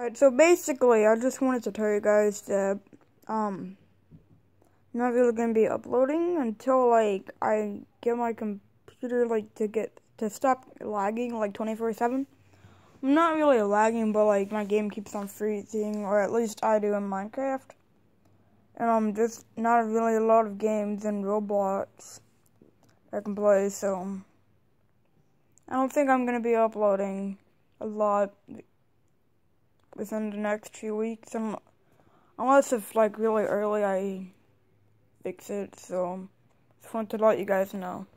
Alright, so basically, I just wanted to tell you guys that, I'm not really gonna be uploading until, like, I get my computer, like, to stop lagging, like, 24/7. I'm not really lagging, but, like, my game keeps on freezing, or at least I do in Minecraft. And, just not really a lot of games in Roblox I can play, so I don't think I'm gonna be uploading a lot within the next few weeks, unless if, like, really early I fix it, so just wanted to let you guys know.